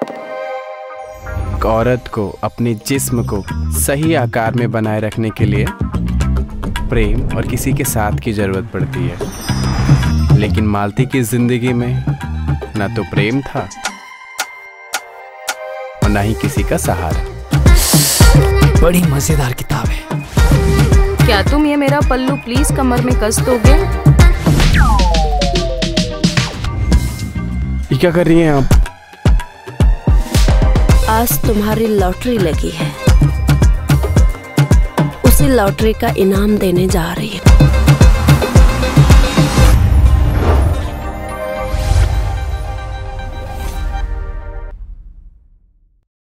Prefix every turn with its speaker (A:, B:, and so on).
A: एक औरत को अपने जिस्म को सही आकार में बनाए रखने के लिए प्रेम और किसी के साथ की जरूरत पड़ती है, लेकिन मालती की जिंदगी में ना तो प्रेम था और ना ही किसी का सहारा।
B: बड़ी मजेदार किताब है।
C: क्या तुम ये मेरा पल्लू प्लीज कमर में कस दोगे?
A: ये क्या कर रही हैं आप?
D: आज तुम्हारी लॉटरी लगी है, उसी लॉटरी का इनाम देने जा रही